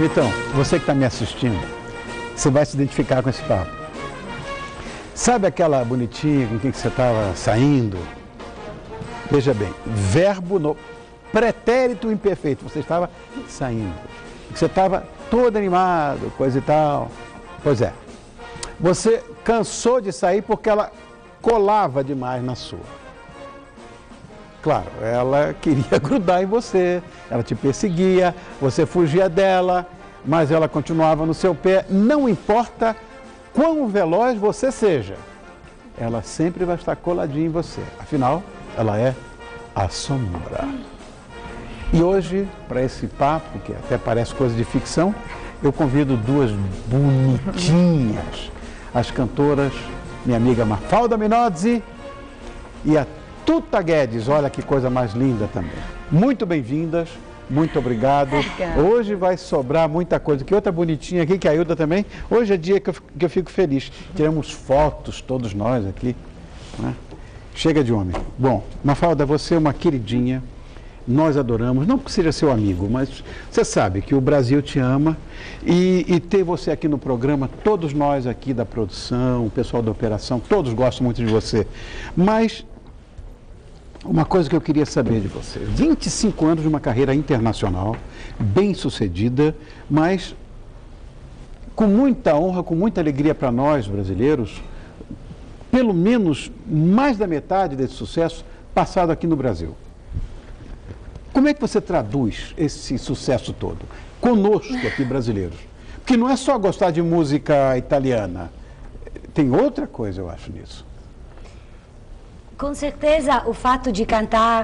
Bonitão, você que está me assistindo, você vai se identificar com esse papo. Sabe aquela bonitinha com quem você estava saindo? Veja bem, verbo no pretérito imperfeito, você estava saindo. Você estava todo animado, coisa e tal. Pois é, você cansou de sair porque ela colava demais na sua. Claro, ela queria grudar em você, ela te perseguia, você fugia dela, mas ela continuava no seu pé. Não importa quão veloz você seja, ela sempre vai estar coladinha em você. Afinal, ela é a sombra. E hoje, para esse papo, que até parece coisa de ficção, eu convido duas bonitinhas, as cantoras, minha amiga Mafalda Minozzi e a Tuta Guedes. Olha que coisa mais linda também. Muito bem-vindas, muito obrigado. Hoje vai sobrar muita coisa. Que outra bonitinha aqui, que a Hilda também. Hoje é dia que eu fico feliz. Tiramos fotos, todos nós aqui. Né? Chega de homem. Bom, Mafalda, você é uma queridinha. Nós adoramos, não porque seja seu amigo, mas você sabe que o Brasil te ama e ter você aqui no programa, todos nós aqui da produção, o pessoal da operação, todos gostam muito de você. Mas uma coisa que eu queria saber de você, 25 anos de uma carreira internacional, bem sucedida, mas com muita honra, com muita alegria para nós brasileiros, pelo menos mais da metade desse sucesso passado aqui no Brasil. Como é que você traduz esse sucesso todo? Conosco aqui, brasileiros. Porque não é só gostar de música italiana. Tem outra coisa, eu acho, nisso. Com certeza, o fato de cantar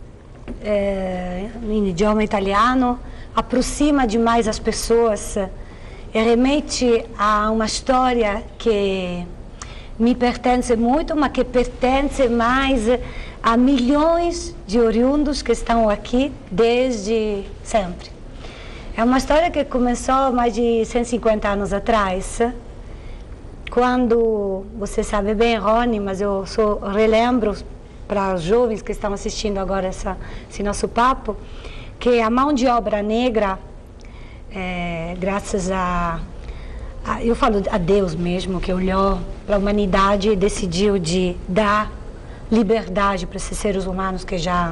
em idioma italiano aproxima demais as pessoas e remete a uma história que me pertence muito, mas que pertence mais a milhões de oriundos que estão aqui desde sempre. É uma história que começou mais de 150 anos atrás, quando, você sabe bem, Rony, mas eu só relembro para os jovens que estão assistindo agora esse nosso papo, que a mão de obra negra, graças eu falo a Deus mesmo, que olhou para a humanidade e decidiu de dar liberdade para esses seres humanos que já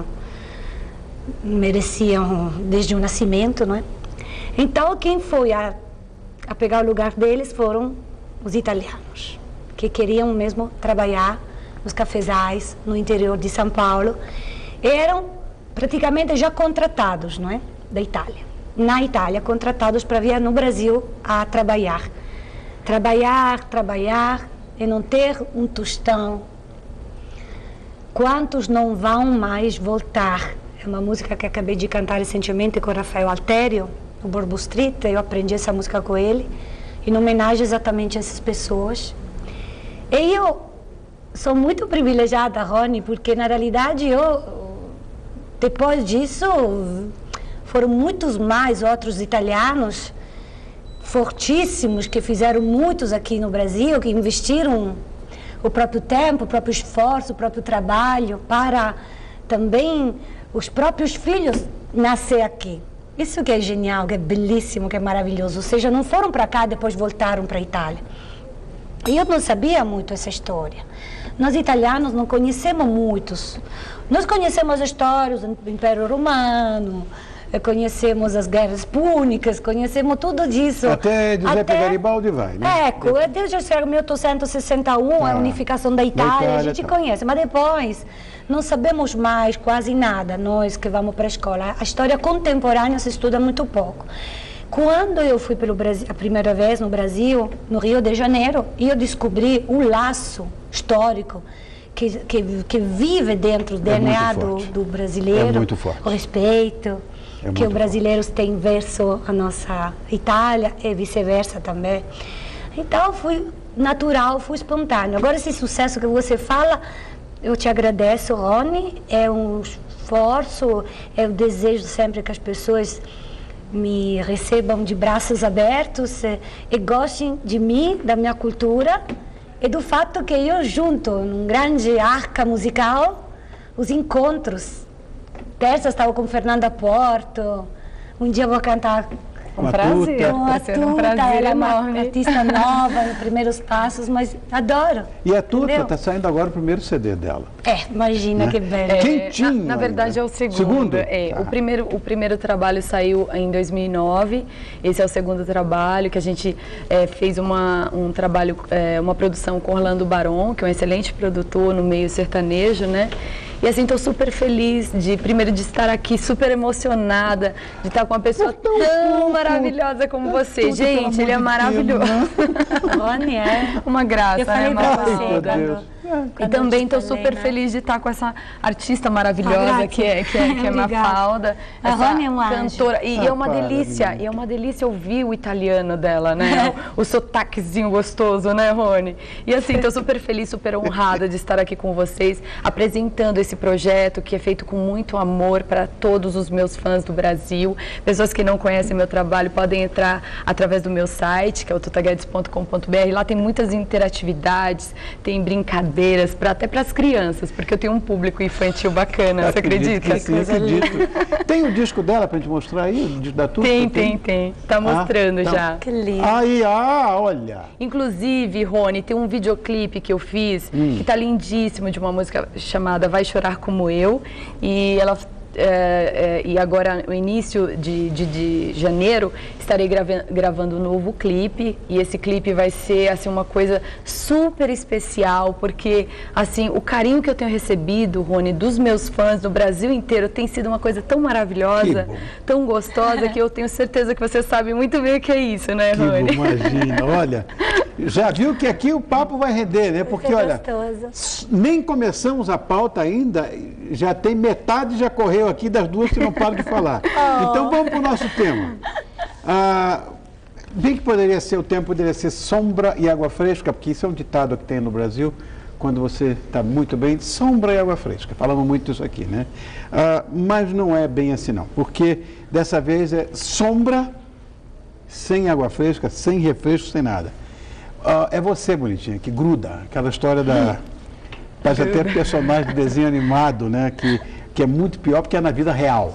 mereciam desde o nascimento, não é? Então, quem foi a pegar o lugar deles foram os italianos, que queriam mesmo trabalhar nos cafezais no interior de São Paulo. Eram praticamente já contratados, não é? Da Itália. Na Itália, contratados para vir no Brasil a trabalhar. Trabalhar e não ter um tostão. Quantos não vão mais voltar? É uma música que acabei de cantar recentemente com o Rafael Altério, no Borbo Street. Eu aprendi essa música com ele, em homenagem exatamente a essas pessoas. E eu sou muito privilegiada, Rony, porque na realidade depois disso, foram muitos mais outros italianos fortíssimos que fizeram muitos aqui no Brasil, que investiram o próprio tempo, o próprio esforço, o próprio trabalho para também os próprios filhos nascer aqui. Isso que é genial, que é belíssimo, que é maravilhoso. Ou seja, não foram para cá e depois voltaram para a Itália. E eu não sabia muito essa história. Nós italianos não conhecemos muitos. Nós conhecemos as histórias do Império Romano, conhecemos as guerras púnicas, conhecemos tudo disso. Até Giuseppe Garibaldi vai, né? Desde 1861, a unificação da Itália, a gente conhece. Mas depois, não sabemos mais quase nada, nós que vamos para a escola. A história contemporânea se estuda muito pouco. Quando eu fui pelo Brasil, a primeira vez no Brasil, no Rio de Janeiro, eu descobri um laço histórico que vive dentro do DNA do brasileiro. É muito forte. O respeito que os brasileiros têm verso a nossa Itália e vice-versa também. Então, fui natural, fui espontâneo. Agora, esse sucesso que você fala, eu te agradeço, Rony. É um esforço, eu desejo sempre que as pessoas me recebam de braços abertos e gostem de mim, da minha cultura e do fato que eu junto num grande arca musical os encontros. Terça estava com Fernanda Porto, um dia vou cantar Um prazer. Com a Tá sendo um Tuta, prazer ela é uma enorme. artista nova, nos primeiros passos, mas adoro. E a Tuta Entendeu? está saindo agora o primeiro CD dela. Imagina Né? que belo. Quentinho Na verdade ainda. é o segundo. Segundo? É, Tá. o primeiro trabalho saiu em 2009. Esse é o segundo trabalho que a gente fez um trabalho, uma produção com Orlando Baron, que é um excelente produtor no meio sertanejo, né? E assim, estou super feliz primeiro de estar aqui, super emocionada, de estar com uma pessoa tão maravilhosa como você. Gente, ele é maravilhoso. Rony é. Uma graça, Eu falei né, pra Mafalda? você meu quando, Deus. E também estou falei, super né? feliz de estar com essa artista maravilhosa que é Obrigada. Mafalda, A essa Rony é um anjo. cantora. E é uma para, delícia, menina. e é uma delícia ouvir o italiano dela, né? O sotaquezinho gostoso, né, Rony? E assim, estou super feliz, super honrada de estar aqui com vocês, apresentando esse projeto que é feito com muito amor para todos os meus fãs do Brasil. Pessoas que não conhecem meu trabalho podem entrar através do meu site, que é o tutaguedes.com.br. Lá tem muitas interatividades, tem brincadeiras, até para as crianças, porque eu tenho um público infantil bacana, você acredita? Que sim, acredito. Tem o disco dela pra gente mostrar aí? O disco da Tuta? Tem. Tá mostrando então. já. Que lindo. Aí, olha. Inclusive, Rony, tem um videoclipe que eu fiz que tá lindíssimo, de uma música chamada Vai Chorar Como Eu, e ela e agora no início de janeiro estarei gravando um novo clipe, e esse clipe vai ser assim uma coisa super especial, porque assim o carinho que eu tenho recebido, Rony, dos meus fãs no Brasil inteiro tem sido uma coisa tão maravilhosa, tão gostosa, que eu tenho certeza que você sabe muito bem o que é isso, né, Rony? Imagina, olha, já viu que aqui o papo vai render, né? Porque, olha, nem começamos a pauta ainda, já tem metade já correu aqui das duas que não param de falar. Então vamos para o nosso tema. Bem que poderia ser, o tema poderia ser sombra e água fresca, porque isso é um ditado que tem no Brasil, quando você está muito bem, sombra e água fresca. Falamos muito isso aqui, né? Mas não é bem assim não, porque dessa vez é sombra sem água fresca, sem refresco, sem nada. É você, bonitinha, que gruda, aquela história da... Parece até personagem de desenho animado, né? Que é muito pior porque é na vida real.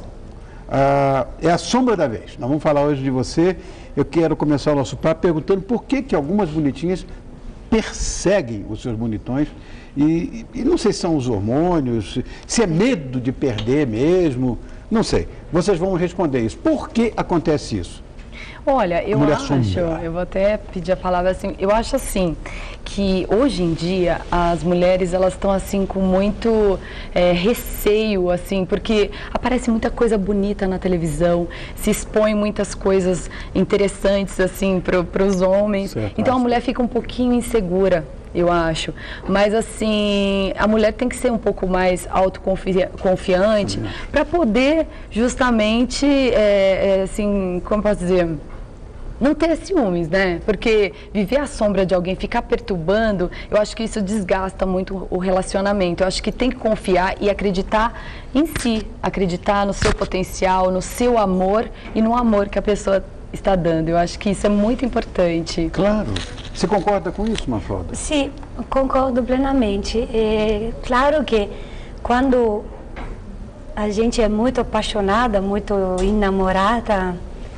É a sombra da vez. Nós vamos falar hoje de você. Eu quero começar o nosso papo perguntando por que algumas bonitinhas perseguem os seus bonitões. E não sei se são os hormônios, se é medo de perder mesmo, não sei. Vocês vão responder isso. Por que acontece isso? Olha, eu vou até pedir a palavra assim, eu acho assim, que hoje em dia as mulheres elas estão assim com muito receio, assim, porque aparece muita coisa bonita na televisão, se expõe muitas coisas interessantes assim para os homens, certo, então a mulher fica um pouquinho insegura. Eu acho, mas assim, a mulher tem que ser um pouco mais autoconfiante para poder justamente, assim, como posso dizer, não ter ciúmes, né? Porque viver à sombra de alguém, ficar perturbando, eu acho que isso desgasta muito o relacionamento. Eu acho que tem que confiar e acreditar em si, acreditar no seu potencial, no seu amor e no amor que a pessoa está dando. Eu acho que isso é muito importante. Claro. Você concorda com isso, Mafalda? Sim, concordo plenamente. É claro que quando a gente é muito apaixonada, muito enamorada,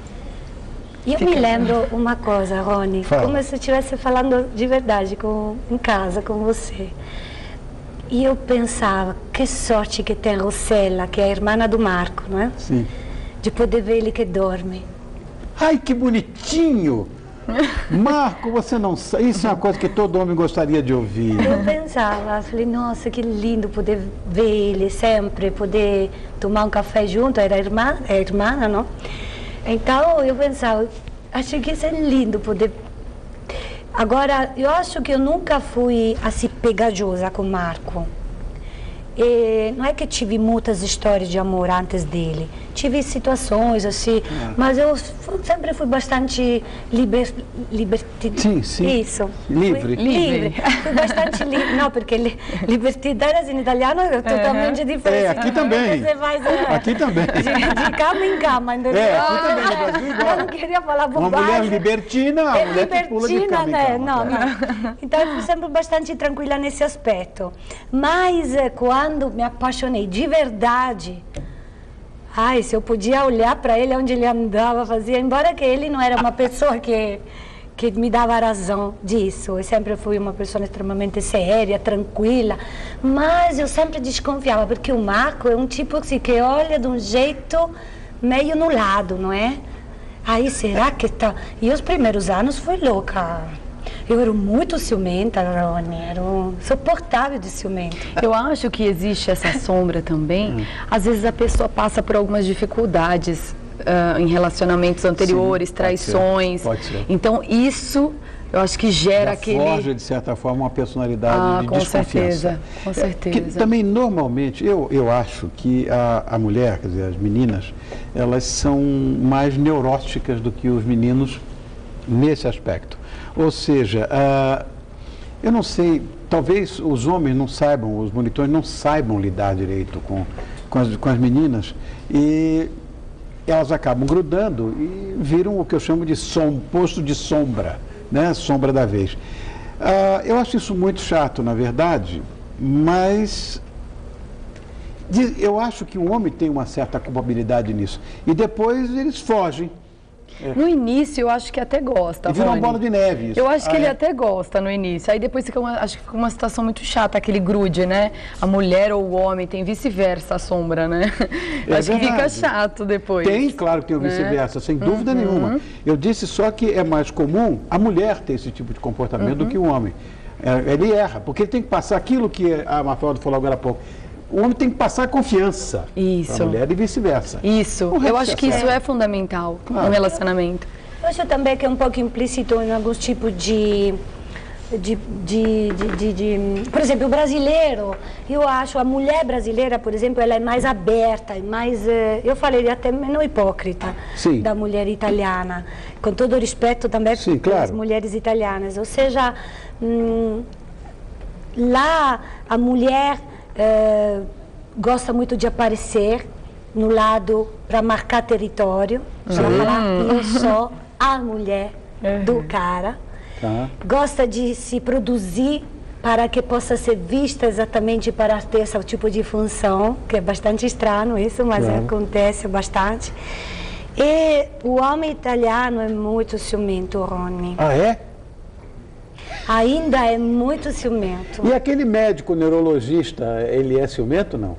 eu me lembro uma coisa, Rony, como se eu estivesse falando de verdade em casa com você. E eu pensava, que sorte que tem a Rosella, que é a irmã do Marco, não é? Sim. De poder ver ele que dorme. Ai, que bonitinho! Marco, você não sabe. Isso é uma coisa que todo homem gostaria de ouvir. Eu pensava, falei, nossa, que lindo poder ver ele sempre, poder tomar um café junto, era irmã, não? Então eu pensava, achei que isso é lindo poder. Agora, eu acho que eu nunca fui assim pegajosa com o Marco. Não é que tive muitas histórias de amor antes dele, tive situações assim, mas eu sempre fui bastante Sim. Isso. Livre. Fui bastante livre. Não, porque libertidade em italiano é totalmente diferente. Aqui também. Você vai, aqui também. De cama em cama, entendeu? Aqui também, no Brasil igual. Eu não queria falar bobagem. Uma mulher libertina, uma mulher que pula de cama em cama. Não. Então eu fui sempre bastante tranquila nesse aspecto. Mas quando me apaixonei de verdade, Ai, se eu podia olhar para ele onde ele andava, fazia, embora que ele não era uma pessoa que me dava razão disso. Eu sempre fui uma pessoa extremamente séria, tranquila, mas eu sempre desconfiava, porque o Marco é um tipo assim, que olha de um jeito meio no lado, não é? Aí, será que tá... E os primeiros anos fui louca. Eu era muito ciumenta, Rony, era insuportável de ciumenta. Eu acho que existe essa sombra também. Às vezes a pessoa passa por algumas dificuldades em relacionamentos anteriores, sim, traições. Pode ser. Então isso, eu acho que gera aquele... forja, de certa forma, uma personalidade de com desconfiança. certeza, com certeza. Que também, normalmente, eu acho que a mulher, quer dizer, as meninas, elas são mais neuróticas do que os meninos nesse aspecto. Ou seja, eu não sei, talvez os homens não saibam, os monitores não saibam lidar direito com as meninas e elas acabam grudando e viram o que eu chamo de posto de sombra, né? Sombra da vez. Eu acho isso muito chato, na verdade, mas eu acho que o homem tem uma certa culpabilidade nisso. E depois eles fogem. No início, eu acho que até gosta. E vira uma bola de neve isso. Eu acho que ele até gosta no início. Aí depois acho que fica uma situação muito chata, aquele grude, né? A mulher ou o homem, tem vice-versa a sombra, né? Acho que fica chato depois. Tem, claro que tem o vice-versa, sem dúvida nenhuma. Eu disse só que é mais comum a mulher ter esse tipo de comportamento do que o homem. Ele erra, porque ele tem que passar aquilo que a Mafalda falou agora há pouco. O homem tem que passar confiança para a mulher e vice-versa. Isso, eu acho que isso é fundamental no relacionamento. Eu acho também que é um pouco implícito em alguns tipos por exemplo, o brasileiro, eu acho, a mulher brasileira, por exemplo, ela é mais aberta, mais, eu falaria até menos hipócrita da mulher italiana, com todo o respeito também pelas mulheres italianas. Ou seja, lá a mulher gosta muito de aparecer no lado para marcar território, para falar, eu sou a mulher do cara. Gosta de se produzir para que possa ser vista exatamente para ter esse tipo de função, que é bastante estranho isso, mas acontece bastante. E o homem italiano é muito ciumento, Rony. Ah, é? Ainda é muito ciumento. E aquele médico neurologista, ele é ciumento, não?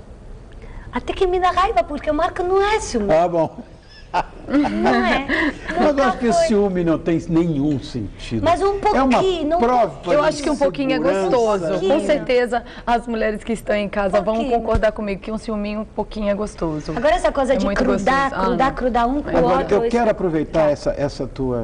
Até que me dá raiva, porque o Marco não é ciumento. Ah, bom. Não é. Mas eu acho que o ciúme não tem nenhum sentido. Mas um pouquinho. É uma prova. Eu acho que um pouquinho é gostoso. Com certeza as mulheres que estão em casa vão concordar comigo que um ciúminho um pouquinho é gostoso. Agora essa coisa de crudar um com o outro. Eu quero aproveitar essa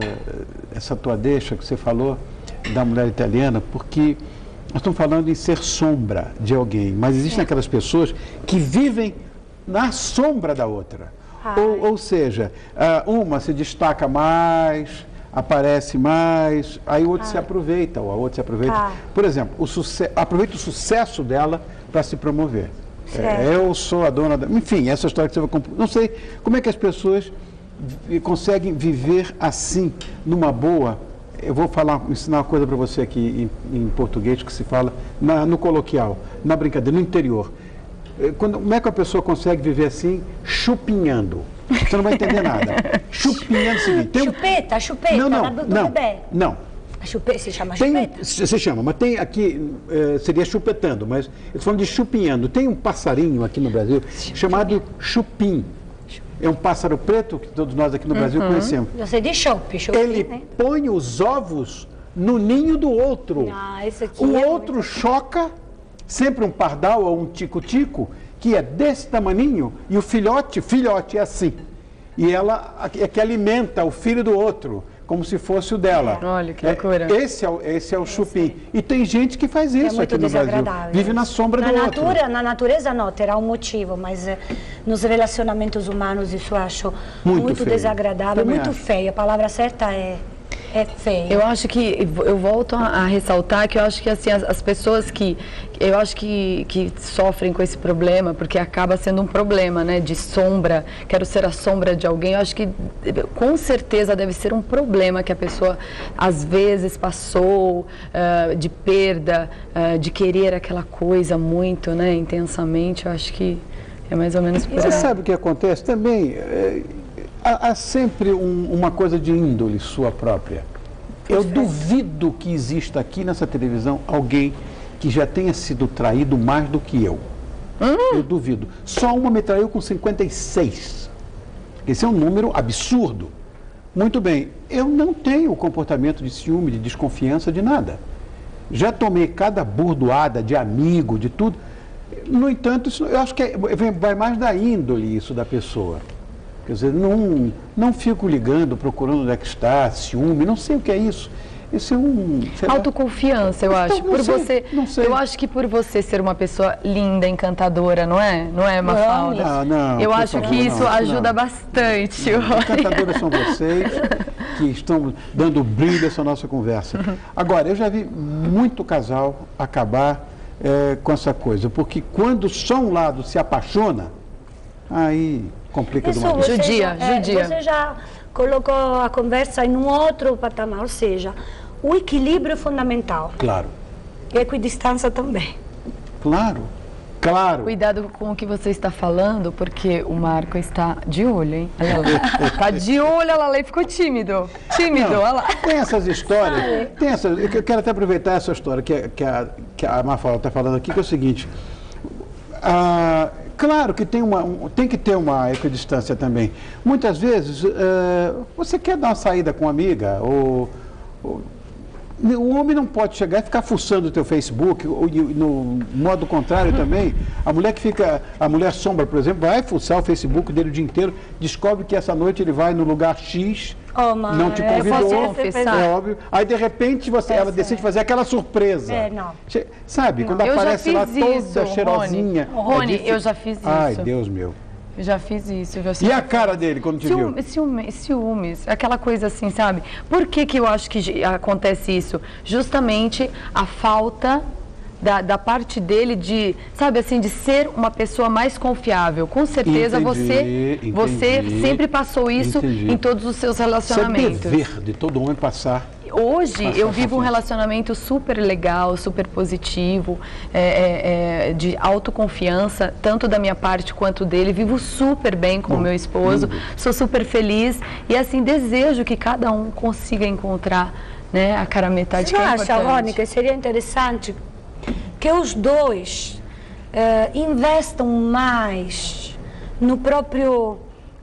tua deixa que você falou da mulher italiana, porque nós estamos falando em ser sombra de alguém, mas existem aquelas pessoas que vivem na sombra da outra. Ou seja, uma se destaca mais, aparece mais, aí o outro se aproveita, ou a outra se aproveita. Por exemplo, aproveita o sucesso dela para se promover. Eu sou a dona da... Enfim, essa história que você vai... Não sei como é que as pessoas conseguem viver assim, numa boa. Eu vou ensinar uma coisa para você aqui em português que se fala no coloquial, na brincadeira, no interior. Como é que a pessoa consegue viver assim, chupinhando? Você não vai entender nada. Chupinhando é o seguinte... Chupeta, não. A chupeta se chama chupeta? Se chama, mas tem aqui, seria chupetando, mas eu estou falando de chupinhando. Tem um passarinho aqui no Brasil chamado chupim. É um pássaro preto que todos nós aqui no Brasil conhecemos. Eu sei de chope, ele né? põe os ovos no ninho do outro. O outro choca, sempre um pardal ou um tico-tico, que é desse tamaninho, e o filhote é assim. E ela é que alimenta o filho do outro, como se fosse o dela. Olha, que loucura. Esse é o chupim. E tem gente que faz isso aqui no Brasil. Vive na sombra do outro. Na natureza não, terá um motivo, mas nos relacionamentos humanos isso eu acho muito desagradável, muito feio. A palavra certa é feio. Eu acho que, eu volto a ressaltar que eu acho que assim, as pessoas que sofrem com esse problema, porque acaba sendo um problema, né, de sombra, quero ser a sombra de alguém, eu acho que com certeza deve ser um problema que a pessoa às vezes passou, de perda, de querer aquela coisa muito, né, intensamente. Eu acho que É mais ou menos por Você aí. sabe o que acontece também? Há sempre uma coisa de índole sua própria. Eu duvido que exista aqui nessa televisão alguém que já tenha sido traído mais do que eu. Eu duvido. Só uma me traiu com 56. Esse é um número absurdo. Muito bem, eu não tenho o comportamento de ciúme, de desconfiança, de nada. Já tomei cada burdoada de amigo, de tudo. No entanto, isso, eu acho que vai mais da índole isso da pessoa. Quer dizer, não fico ligando, procurando onde é que está, ciúme, não sei o que é isso. Isso é autoconfiança, eu acho. Não sei. Eu acho que por você ser uma pessoa linda, encantadora, não é? Não é, Mafalda? Não, eu acho que isso ajuda bastante. Encantadoras são vocês que estão dando brilho a essa nossa conversa. Agora, eu já vi muito casal acabar com essa coisa, porque quando só um lado se apaixona, aí complica de uma vez. Judia. Você já colocou a conversa em um outro patamar, ou seja, o equilíbrio é fundamental. Claro. E a equidistância também. Claro. Cuidado com o que você está falando, porque o Marco está de olho, hein? Olha lá. Está de olho, olha lá, ele ficou tímido. Olha lá. Tem essas histórias, eu quero até aproveitar essa história que a Mafalda está falando aqui, que é o seguinte, claro que tem que ter uma equidistância também. Muitas vezes, você quer dar uma saída com uma amiga, o homem não pode chegar e ficar fuçando o teu Facebook, ou no modo contrário também. A mulher sombra, por exemplo, vai fuçar o Facebook dele o dia inteiro, descobre que essa noite ele vai no lugar X, não te convidou, é óbvio. Aí de repente ela decide fazer aquela surpresa. Sabe, quando aparece lá toda cheirosinha. Rony, eu já fiz isso. Ai, Deus meu. Eu já fiz isso. E a cara dele quando te viu? Ciúmes, aquela coisa assim, sabe? Por que eu acho que acontece isso? Justamente a falta da parte dele de, sabe assim, de ser uma pessoa mais confiável. Com certeza você sempre passou isso em todos os seus relacionamentos. Isso é dever de todo homem passar. Hoje eu vivo um relacionamento super legal, super positivo, de autoconfiança, tanto da minha parte quanto dele. Vivo super bem com o meu esposo, sou super feliz e assim desejo que cada um consiga encontrar, né, a cara metade que é importante. Você acha, Rony, que seria interessante que os dois investam mais no próprio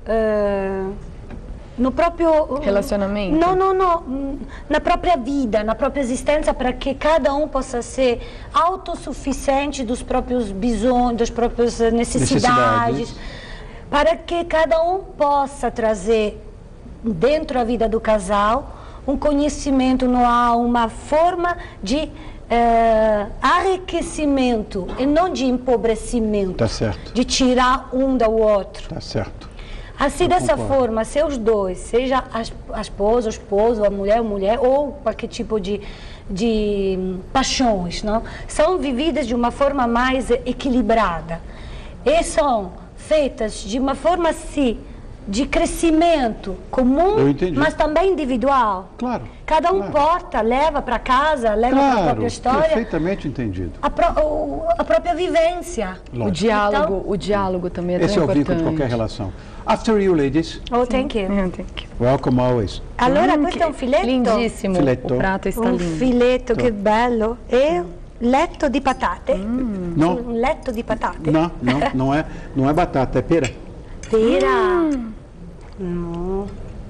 relacionamento? Não. Na própria vida, na própria existência, para que cada um possa ser autossuficiente dos próprios bisões, das próprias necessidades, para que cada um possa trazer dentro da vida do casal um conhecimento, uma forma de enriquecimento e não de empobrecimento. Tá certo. De tirar um do outro. Tá certo. Assim, dessa forma, se os dois, seja a esposa, o esposo, a mulher, ou qualquer tipo de paixões, não? São vividas de uma forma mais equilibrada. E são feitas de uma forma, assim, de crescimento comum, mas também individual. Claro. Cada um leva para casa, leva para a própria história. Perfeitamente entendido. A própria vivência. O diálogo também é tão importante. Esse é o vínculo de qualquer relação. After you, ladies. Oh, thank you. Thank you. Welcome always. Allora, questo è un filetto. Lindíssimo. Filetto. O prato está lindo. Un filetto, che bello. E letto di patate. No. Un letto di patate. Não é batata, é pera. Pera. No.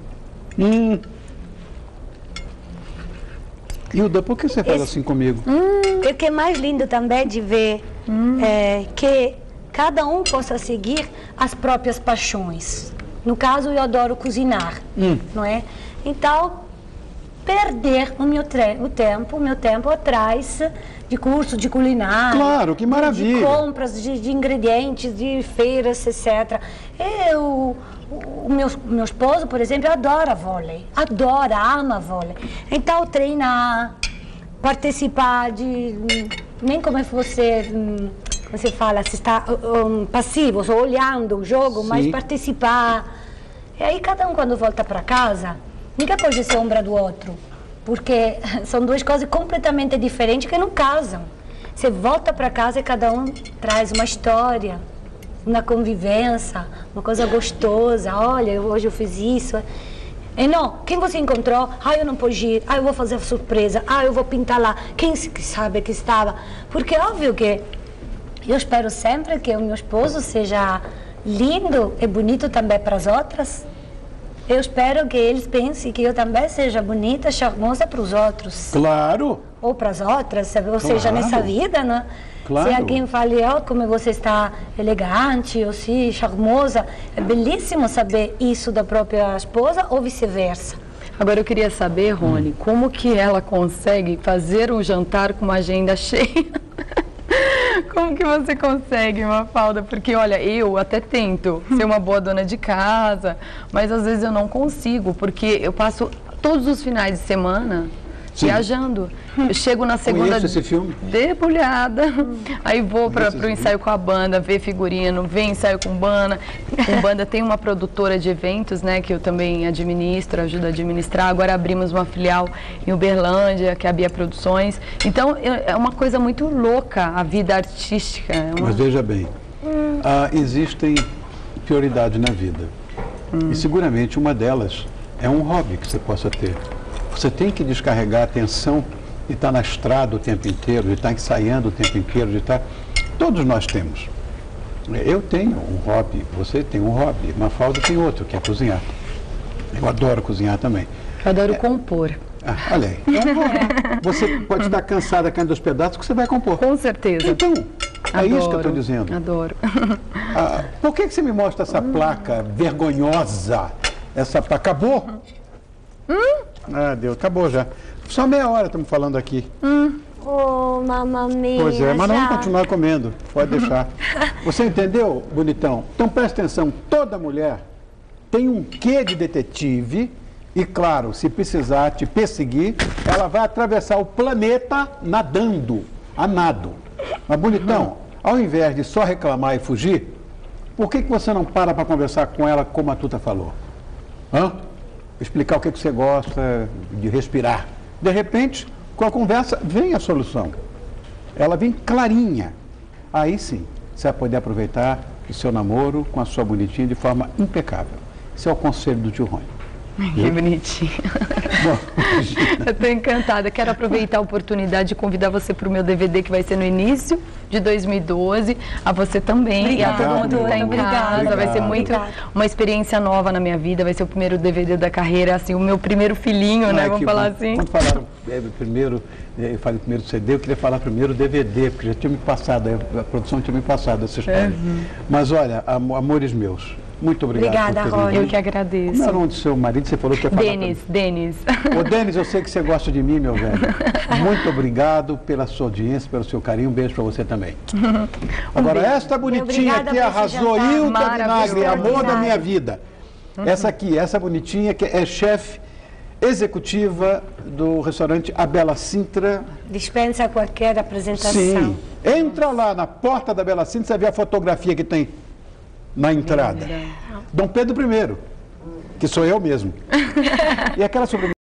Hilda, por que você faz assim comigo? O que é mais lindo também de ver é que cada um possa seguir as próprias paixões. No caso, eu adoro cozinhar, não é? Então, perder o meu tempo atrás de curso de culinária. Claro, que maravilha. De compras, de ingredientes, de feiras, etc. O meu esposo, por exemplo, adora vôlei. Ama vôlei. Então, treinar, participar nem como é você fala, se está passivo, só olhando o jogo, mas participar. E aí cada um, quando volta para casa, ninguém pode ser ombra do outro, porque são duas coisas completamente diferentes que não casam. Você volta para casa e cada um traz uma história, uma convivência, uma coisa gostosa. Olha, hoje eu fiz isso. E não, quem você encontrou? Ah, eu não posso ir. Ah, eu vou fazer surpresa. Ah, eu vou pintar lá. Quem sabe que estava? Porque é óbvio que eu espero sempre que o meu esposo seja lindo e bonito também para as outras. Eu espero que eles pensem que eu também seja bonita, charmosa para os outros. Claro! Ou para as outras, ou seja, nessa vida, né? Claro. Se alguém fale, oh, como você está elegante, ou se charmosa, é belíssimo saber isso da própria esposa ou vice-versa. Agora eu queria saber, Rony, como que ela consegue fazer um jantar com uma agenda cheia? Como que você consegue, Mafalda? Porque, olha, eu até tento ser uma boa dona de casa, mas às vezes eu não consigo, porque eu passo todos os finais de semana viajando. Eu chego na segunda Conheço esse filme? debulhada, aí vou para o ensaio com a banda, ver figurino, ver ensaio com banda. Com banda tem uma produtora de eventos, né, que eu também administro, ajudo a administrar. Agora abrimos uma filial em Uberlândia, que é a Bia Produções. Então, é uma coisa muito louca a vida artística. Mas veja bem, existem prioridades na vida. E seguramente uma delas é um hobby que você possa ter. Você tem que descarregar a tensão de estar na estrada o tempo inteiro, de estar ensaiando o tempo inteiro, de estar... Todos nós temos. Eu tenho um hobby, você tem um hobby, Mafalda tem outro, que é cozinhar. Eu adoro cozinhar também. Eu adoro compor. Olha aí. Você pode estar cansada caindo dos pedaços que você vai compor. Com certeza. Então, adoro, isso que eu estou dizendo. Adoro. Por que você me mostra essa placa vergonhosa? Essa placa... Acabou? Ah, Deus, acabou já. Só meia hora estamos falando aqui. Oh, mamma mia. Pois é, mas nós vamos continuar comendo. Pode deixar. Você entendeu, bonitão? Então presta atenção, toda mulher tem um quê de detetive e, claro, se precisar te perseguir, ela vai atravessar o planeta nadando, a nado. Mas, bonitão, ao invés de só reclamar e fugir, por que você não para conversar com ela como a Tuta falou? Explicar o que você gosta de respirar. De repente, com a conversa, vem a solução. Ela vem clarinha. Aí sim, você vai poder aproveitar o seu namoro com a sua bonitinha de forma impecável. Esse é o conselho do tio Rony. Que bonitinho. Eu estou encantada. Quero aproveitar a oportunidade de convidar você para o meu DVD que vai ser no início de 2012. A você também. Obrigada, e a todo mundo que está em casa. obrigada. Vai ser muito uma experiência nova na minha vida. Vai ser o primeiro DVD da carreira, assim, o meu primeiro filhinho, né? Vamos falar assim. Quando falaram primeiro, eu falei primeiro CD, eu queria falar primeiro DVD, porque já tinha me passado, a produção tinha me passado essa história. Mas olha, amores meus, muito obrigado. Obrigada, Rony. Eu que agradeço. Como é o nome do seu marido? Você falou que ia falar. Denis. Ô, Denis, eu sei que você gosta de mim, meu velho. Muito obrigado pela sua audiência, pelo seu carinho. Um beijo para você também. Agora, esta bonitinha aqui arrasou, Hilda Vinagre, amor da minha vida. Essa aqui, essa bonitinha que é chefe executiva do restaurante A Bela Sintra. Dispensa qualquer apresentação. Sim. Entra lá na porta da Bela Sintra, você vê a fotografia que tem na entrada. Dom Pedro I, que sou eu mesmo. E aquela sobremesa